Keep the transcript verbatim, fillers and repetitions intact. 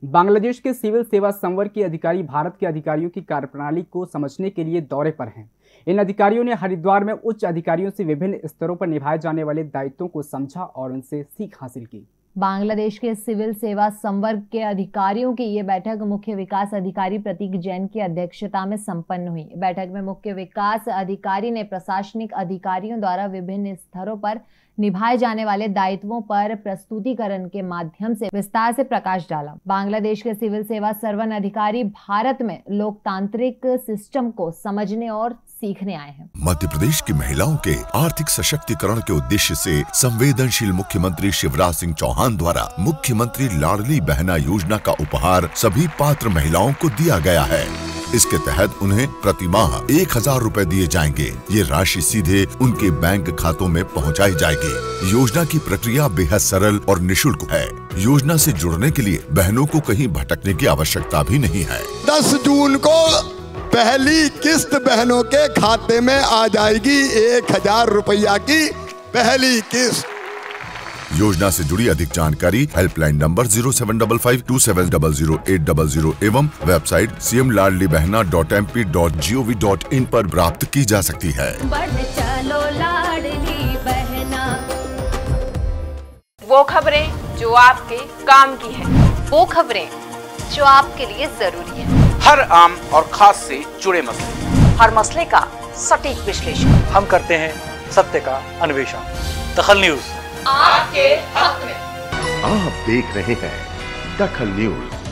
बांग्लादेश के सिविल सेवा संवर्ग के अधिकारी भारत के अधिकारियों की कार्यप्रणाली को समझने के लिए दौरे पर हैं। इन अधिकारियों ने हरिद्वार में उच्च अधिकारियों से विभिन्न स्तरों पर निभाए जाने वाले दायित्वों को समझा और उनसे सीख हासिल की। बांग्लादेश के सिविल सेवा संवर्ग के अधिकारियों की ये बैठक मुख्य विकास अधिकारी प्रतीक जैन की अध्यक्षता में संपन्न हुई। बैठक में मुख्य विकास अधिकारी ने प्रशासनिक अधिकारियों द्वारा विभिन्न स्तरों पर निभाए जाने वाले दायित्वों पर प्रस्तुतिकरण के माध्यम से विस्तार से प्रकाश डाला। बांग्लादेश के सिविल सेवा सर्वन अधिकारी भारत में लोकतांत्रिक सिस्टम को समझने और सीखने आए हैं। मध्य प्रदेश की महिलाओं के आर्थिक सशक्तिकरण के उद्देश्य से संवेदनशील मुख्यमंत्री शिवराज सिंह चौहान द्वारा मुख्यमंत्री लाडली बहना योजना का उपहार सभी पात्र महिलाओं को दिया गया है। इसके तहत उन्हें प्रति माह एक हजार रूपए दिए जाएंगे। ये राशि सीधे उनके बैंक खातों में पहुंचाई जाएगी। योजना की प्रक्रिया बेहद सरल और निशुल्क है। योजना से जुड़ने के लिए बहनों को कहीं भटकने की आवश्यकता भी नहीं है। दस जून को पहली किस्त बहनों के खाते में आ जाएगी। एक हजार रुपया की पहली किस्त। योजना से जुड़ी अधिक जानकारी helpline number zero seven double five two seven double zero eight double zero एवं website C M Ladli Behna dot M P dot G O V dot I पर प्राप्त की जा सकती है। बढ़ चलो लाडली बहना। वो खबरें जो आपके काम की है, वो खबरें जो आपके लिए जरूरी है। हर आम और खास से जुड़े मसले, हर मसले का सटीक विश्लेषण हम करते हैं, सत्य का अन्वेषण। दखल न्यूज आपके हक में। आप देख रहे हैं दखल न्यूज।